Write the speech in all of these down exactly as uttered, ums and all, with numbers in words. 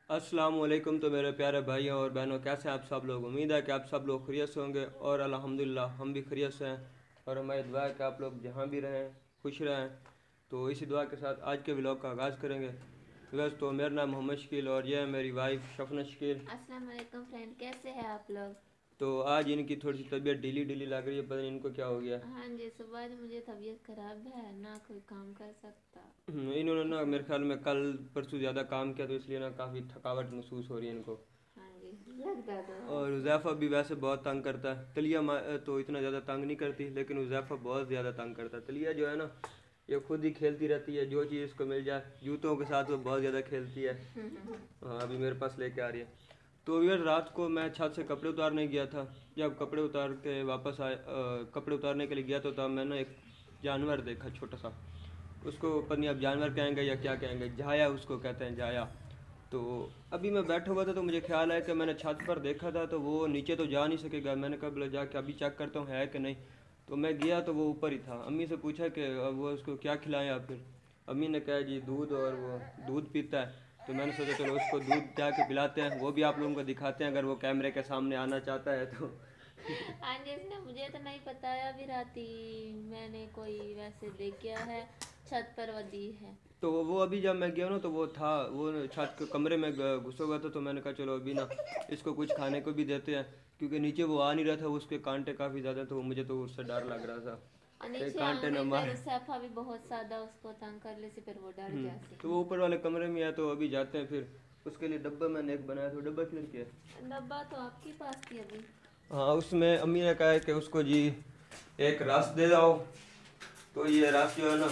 अस्सलाम वालेकुम। तो मेरे प्यारे भाइयों और बहनों, कैसे हैं आप सब लोग। उम्मीद है कि आप सब लोग खैरियत से होंगे और अल्हम्दुलिल्लाह हम भी खैरियत से हैं। और हमारी दुआ है कि आप लोग जहाँ भी रहें खुश रहें। तो इसी दुआ के साथ आज के व्लॉग का आगाज़ करेंगे। वैसे तो मेरा नाम मोहम्मद शकील और यह है मेरी वाइफ शफना शकील। अस्सलाम वालेकुम फ्रेंड, कैसे हैं आप लोग। तो आज इनकी थोड़ी सी तबीयत ढीली ढीली लग रही है, पता नहीं इनको क्या हो गया। हाँ जी, सुबह से मुझे तबीयत खराब है, ना कोई काम कर सकता। हम्म, इन्होंने ना मेरे ख्याल में कल परसों ज़्यादा काम किया, तो इसलिए ना काफ़ी थकावट महसूस हो रही है इनको। हाँ जी, लगता तो है। और हुज़ैफ़ा भी वैसे बहुत तंग करता है। तलिया मा- तो इतना ज़्यादा तंग नहीं करती, लेकिन हुज़ैफ़ा बहुत ज़्यादा तंग करता है। तलिया जो है ना, ये खुद ही खेलती रहती है, जो चीज़ इसको मिल जाए। जूतों के साथ वो बहुत ज़्यादा खेलती है। हाँ, अभी मेरे पास लेके आ रही है। तो यार रात को मैं छत से कपड़े उतारने गया था। जब कपड़े उतार के वापस आए, अ, कपड़े उतारने के लिए गया तो तब मैंने एक जानवर देखा छोटा सा। उसको पता नहीं अब जानवर कहेंगे या क्या कहेंगे, जाया उसको कहते हैं, जाया। तो अभी मैं बैठा हुआ था तो मुझे ख्याल आया कि मैंने छत पर देखा था, तो वो नीचे तो जा नहीं सकेगा। मैंने कहा बोले जाके अभी चेक करता हूँ है कि नहीं। तो मैं गया तो वो ऊपर ही था। अम्मी से पूछा कि अब वो उसको क्या खिलाएं आप फिर। अम्मी ने कहा जी दूध, और वो दूध पीता है। तो मैंने सोचा चलो उसको दूध जाके पिलाते हैं, वो भी आप लोगों को दिखाते हैं अगर वो कैमरे के सामने आना चाहता है तो। हाँ जी, इसने मुझे तो नहीं बताया भी राती। मैंने कोई वैसे देख गया है, छत पर वो दी है। तो वो अभी जब मैं गया ना तो वो था, वो छत के कमरे में ग- घुसा हुआ था। तो मैंने कहा चलो अभी ना इसको कुछ खाने को भी देते हैं, क्योंकि नीचे वो आ नहीं रहा था। उसके कांटे काफ़ी ज़्यादा, तो मुझे तो उससे डर लग रहा था और कि नीचे कांटे आने न पर मार। सैफा भी बहुत ज्यादा उसको तंग कर ले से, फिर वो डर हम्म, जाती। तो वो ऊपर वाले कमरे में आया, तो अभी जाते हैं फिर। उसके लिए डब्बा मैंने एक बनाया, तो डब्बा क्लियर किया है। डब्बा तो आपके पास थी अभी। हाँ, उसमें अम्मी ने कहा है कि उसको जी एक रस दे दो। तो ये रस जो है ना,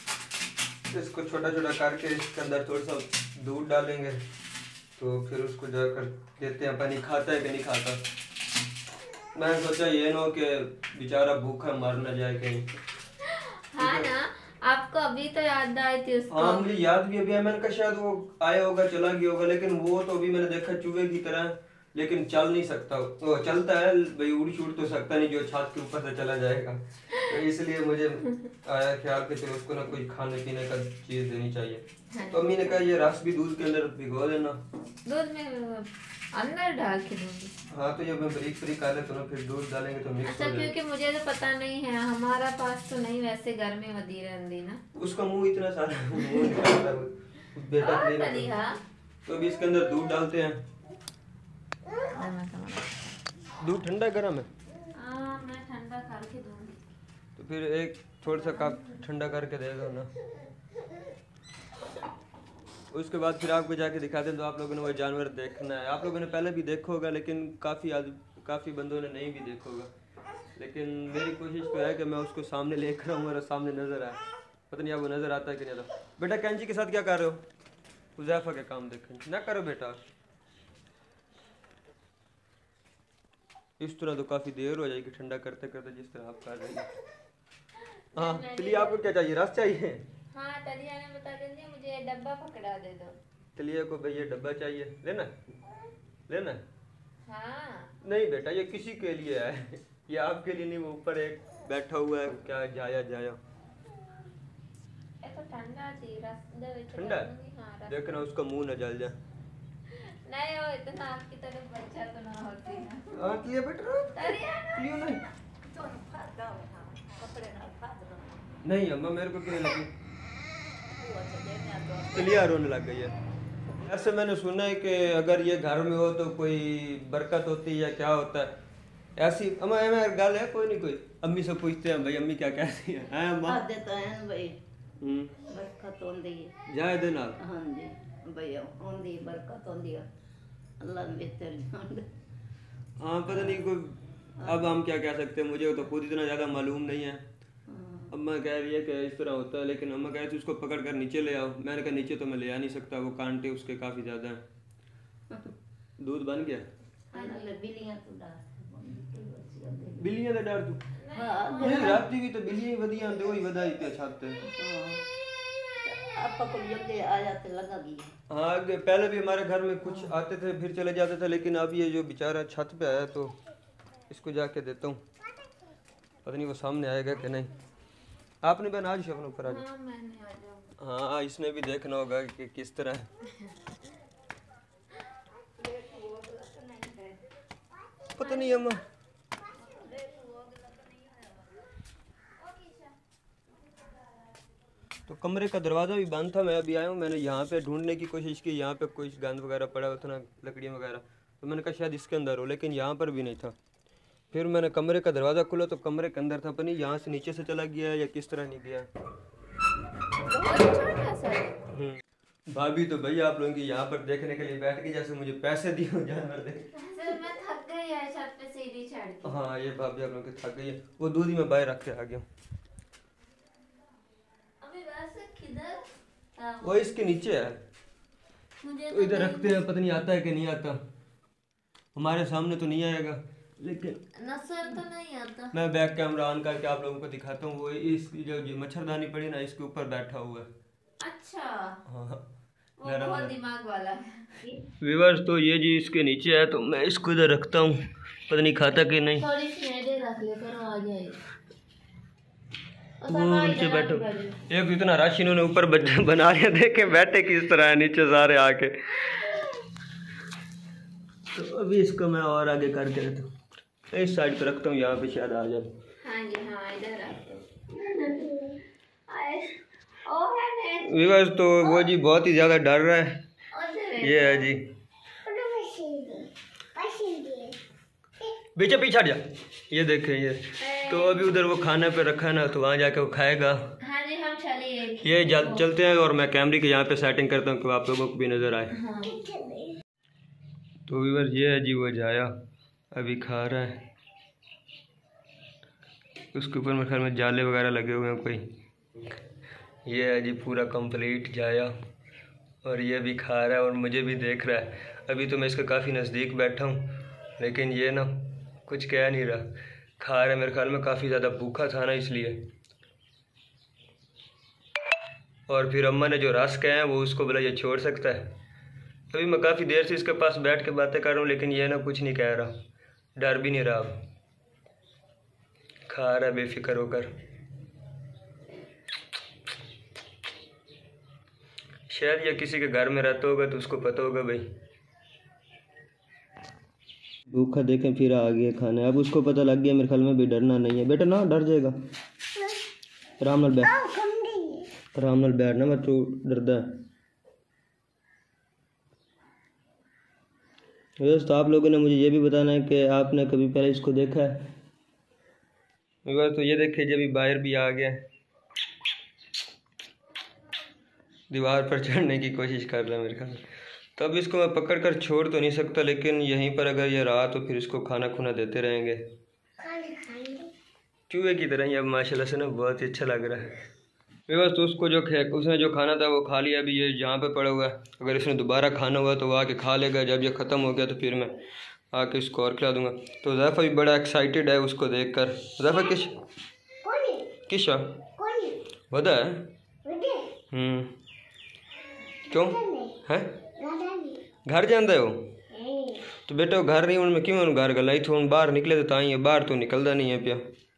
इसको छोटा छोटा करके इसके अंदर थोड़ा सा दूध डालेंगे, तो फिर उसको जाकर देते हैं पानी, खाता है कि नहीं खाता। मैं सोचा ये ना हो कि बेचारा भूखा मर ना जाए कहीं, हाँ क्योंकि ना, आपको अभी तो याद आई थी उसको। हाँ मुझे याद भी अभी है। मैंने कहा शायद वो आया होगा चला गया होगा, लेकिन वो तो अभी मैंने देखा चूहे की तरह, लेकिन चल नहीं सकता। वो चलता है भाई, उड़ छूट तो सकता नहीं जो छत के ऊपर से चला जाएगा। तो इसलिए मुझे आया ख्याल कि चलो उसको ना कुछ खाने पीने का चीज़ देनी चाहिए। हाँ तो अम्मी ने जी, कहा ये रस भी दूध के अंदर भिगो देना। दूध में अंदर डाल के दूंगी। हाँ, तो जब मैं बारीक बारीक काटे तो ना फिर दूध डालेंगे तो मिक्स अच्छा, हो जाएगा। क्योंकि मुझे तो पता नहीं है, हमारा पास तो नहीं, वैसे घर में वधी रहती ना। उसका मुंह इतना सारा मुंह निकालता है वो, बेटा के और लिए ना तो। बढ़िया। तो अभी इसके अंदर दूध डालते हैं। मैं समझ। दूध ठंडा गर्म है। हाँ, मैं ठंडा करके दूंगी। तो फिर एक थोड़ा सा कप ठंडा करके दे दो ना। उसके बाद फिर आपको जाके दिखाते हैं। तो आप लोगों ने वो जानवर देखना है, आप लोगों ने पहले भी देखा होगा, लेकिन काफ़ी आज काफ़ी बंदों ने नहीं भी देखा होगा। लेकिन मेरी कोशिश तो है कि मैं उसको सामने लेकर आऊँ और सामने नज़र आए। पता नहीं अब वो नज़र आता है कि नहीं आता। बेटा कैंची के साथ क्या कर रहे हो। हुज़ैफा के काम देखें ना करो बेटा। इस तरह तो काफ़ी देर हो जाएगी ठंडा करते करते, जिस तरह आप कर रही हैं। हाँ, नहीं, मैंने चलिए आपको जब। क्या चाहिए, रस चाहिए। हाँ, तलिया ने बता देंगे, मुझे डब्बा पकड़ा दे दो। चलिए को भैया डब्बा चाहिए, लेना लेना। हाँ। नहीं बेटा ये किसी के लिए है, ये आपके लिए नहीं। वो ऊपर एक बैठा हुआ है, क्या जाया जाया। ये तो ठंडा थी, रस दे विच ठंडा कर है, दूंगी। हाँ, रस देखना दे। उसका मुंह न जल जाए। नहीं हो, इतना आपकी तरफ बच्चा तो ना होती ना। हाँ लिया बेटा, तलिया ना। लियो नहीं। तो फाड़ दो, हाँ, कपड़े ना फाड़ दो। नहीं अम्मा मेरे को क्यों लगी। वो अच्छा देने आ तो। चलिए रोने लग गई है। ऐसे मैंने सुना है कि अगर ये घर में हो तो कोई बरकत होती है या क्या होता है। ऐसी अम्मा अम्मा गल है कोई नहीं, कोई अम्मी से पूछते हैं भाई अम्मी क्या कहती है हैं अम्मा। आदे तो हैं भाई, हम्म, बरकत होंदी है। जाए दे नाल। हाँ जी, भाई होंदी बरकत होंदी है। अल्लाह बेहतर जान। हाँ पता नहीं कोई, अब हम क्या कह सकते हैं, मुझे तो खुद इतना ज़्यादा मालूम नहीं है। अम्मा कह रही है कि इस तरह होता है, लेकिन अम्मा कह रही थी उसको पकड़ कर नीचे ले आओ। मैंने कहा नीचे तो मैं ले आ नहीं सकता, वो कांटे उसके काफ़ी ज़्यादा हैं। दूध बन गया। अल्लाह बिलियां तो डाल। बिल्लियां ਦਾ ਡਰ ਤੂੰ। हाँ नहीं राती भी तो बिल्लियां ही वधिया आंदे, वही वधाई पे छत ते। आपा को जल्दी आया तो लगा गया। हाँ आगे पहले भी हमारे घर में कुछ आते थे फिर चले जाते थे, लेकिन अब ये जो बेचारा छत पे आया तो इसको जाके देता हूँ। पता नहीं वो सामने आएगा कि नहीं। आपने बहन आज शफन ऊपर आ जाओ। हाँ, मैंने आ जाऊंगी। हाँ इसने भी देखना होगा कि किस तरह पता नहीं अम्मा। तो कमरे का दरवाज़ा भी बंद था, मैं अभी आया हूँ, मैंने यहाँ पे ढूंढने की कोशिश की, यहाँ पे कुछ गंद वगैरह पड़ा हुआ था ना, लकड़ियाँ वगैरह, तो मैंने कहा शायद इसके अंदर हो, लेकिन यहाँ पर भी नहीं था। फिर मैंने कमरे का दरवाज़ा खोला तो कमरे के अंदर था, पर नहीं यहाँ से नीचे से चला गया या किस तरह नहीं गया। हम्म। भाभी तो भैया आप लोगों की यहाँ पर देखने के लिए बैठ गई, जैसे मुझे पैसे दिए हो जानवर देख। मैं थक गई है छत पे सीढ़ी चढ़ के। हाँ ये भाभी आप लोगों की थक गई है, वो दूध ही मैं बाहर रख के आ गया। अभी वैसे किधर? वो इसके नीचे है, मुझे तो इधर रखते हैं, पता नहीं आता है कि नहीं आता, हमारे सामने तो नहीं आएगा, लेकिन नजर तो नहीं आता। मैं बैक कैमरा ऑन करके आप लोगों को दिखाता हूँ। वो इस जो जो मच्छरदानी पड़ी ना, इसके ऊपर बैठा हुआ है। अच्छा, हाँ वो बहुत दिमाग वाला है। व्यूअर्स, तो ये जी इसके नीचे है, तो मैं इसको इधर रखता हूँ, पता नहीं खाता कि नहीं। थोड़ी स्नेडे रख ले करो, आ जाए। वो नीचे बैठो, एक तो इतना रश इन्होंने ऊपर बना लिया, देखे बैठे किस तरह है नीचे सारे आके। तो अभी इसको मैं और आगे करके रखता हूँ, इस साइड पे रखता हूँ, यहाँ पे शायद आ जाए। हाँ जी हाँ, इधर रख दो। ओ है व्यूअर्स, तो वो जी बहुत ही ज़्यादा डर रहा है, ये है जी, पीछे पीछे हट जा, ये देखें ये। तो अभी उधर वो खाना पे रखा है ना, तो वहाँ जाके वो खाएगा। हाँ जी, हम चलिए ये जल, चलते हैं, और मैं कैमरे के यहाँ पे सेटिंग करता हूँ कि आप लोगों को भी नज़र आए। हाँ। तो व्यूअर्स ये है जी वो जाया, अभी खा रहा है, उसके ऊपर मेरे ख्याल में जाले वगैरह लगे हुए हैं कोई। ये है जी पूरा कंप्लीट जाया, और ये भी खा रहा है और मुझे भी देख रहा है। अभी तो मैं इसके काफ़ी नज़दीक बैठा हूँ, लेकिन ये ना कुछ कह नहीं रहा, खा रहा है। मेरे ख्याल में काफ़ी ज़्यादा भूखा था ना, इसलिए। और फिर अम्मा ने जो रस कहे हैं वो उसको बोला ये छोड़ सकता है। अभी मैं काफ़ी देर से इसके पास बैठ के बातें कर रहा हूँ, लेकिन ये ना कुछ नहीं कह रहा, डर भी नहीं रहा, अब खा रहा है बेफिक्र होकर। शायद ये किसी के घर में रहता होगा तो उसको पता होगा भाई। भूखा देखें फिर आ गया खाने, अब उसको पता लग गया मेरे ख्याल में भी डरना नहीं है। बेटा ना डर जाएगा, आराम नाल बैठ, आराम नाल बैठ ना, मैं तू डरदा है। दोस्तों आप लोगों ने मुझे ये भी बताना है कि आपने कभी पहले इसको देखा है। बस तो ये देखिए जब भी बाहर भी आ गया, दीवार पर चढ़ने की कोशिश कर रहा है मेरे ख्याल। तो अब इसको मैं पकड़ कर छोड़ तो नहीं सकता, लेकिन यहीं पर अगर ये रहा तो फिर इसको खाना खुना देते रहेंगे, चूहे की तरह ही। अब माशाल्लाह से ना बहुत ही अच्छा लग रहा है। बस तो उसको जो खे उसने जो खाना था वो खा लिया, अभी ये यहाँ पे पड़ा हुआ है। अगर इसने दोबारा खाना हुआ तो वो आके खा लेगा, जब ये ख़त्म हो गया तो फिर मैं आके इसको और खिला दूँगा। तो ज़ैफ़ा भी बड़ा एक्साइटेड है उसको देख कर। ज़ैफ़ा किश किश वदा है, हम्म क्यों है घर जाता है वो? तो बेटा वो घर नहीं हूँ मैं क्यों घर गला ही थोड़ा बाहर निकले तो ताई है, बाहर तो निकलता नहीं है पिया।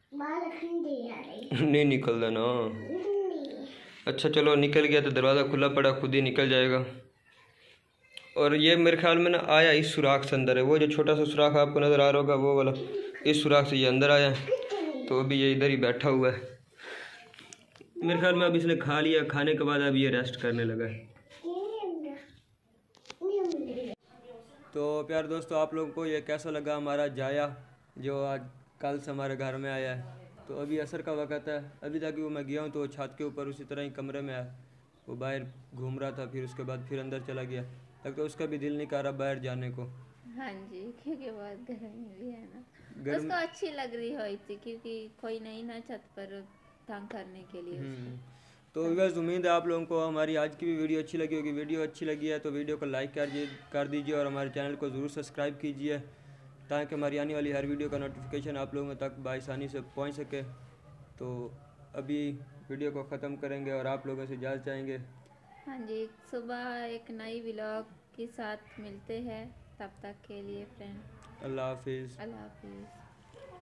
नहीं निकलता ना, अच्छा चलो निकल गया तो दरवाज़ा खुला पड़ा, खुद ही निकल जाएगा। और ये मेरे ख्याल में ना आया इस सुराख से अंदर है, वो जो छोटा सा सुराख आपको नज़र आ रहा होगा वो वाला, इस सुराख से ये अंदर आया है। तो अभी ये इधर ही बैठा हुआ है मेरे ख्याल में। अब इसने खा लिया, खाने के बाद अब ये रेस्ट करने लगा है। तो प्यार दोस्तों आप लोगों को ये कैसा लगा हमारा जाया जो आज कल से हमारे घर में आया है। तो अभी असर का वक़्त है, अभी तक वो मैं गया हूँ तो छत के ऊपर उसी तरह ही कमरे में है, वो बाहर घूम रहा था, फिर उसके बाद फिर अंदर चला गया। तक तो उसका भी दिल नहीं कर रहा बाहर जाने को। हाँ जी, क्योंकि बहुत गर्मी भी है ना, गर्म... उसको अच्छी लग रही हुई थी क्योंकि कोई नहीं ना छत पर तंग करने के लिए उसको। तो बस उम्मीद है आप लोगों को हमारी आज की भी वीडियो अच्छी लगी होगी। वीडियो अच्छी लगी है तो वीडियो को लाइक कर कर दीजिए और हमारे चैनल को ज़रूर सब्सक्राइब कीजिए, ताकि हमारी आने वाली हर वीडियो का नोटिफिकेशन आप लोगों तक बआसानी से पहुंच सके। तो अभी वीडियो को ख़त्म करेंगे और आप लोगों से इजाज़त चाहेंगे। हाँ जी, सुबह एक नई व्लॉग के साथ मिलते हैं, तब तक के लिए फ्रेंड अल्लाह हाफिज़। अल्लाह हाफिज़।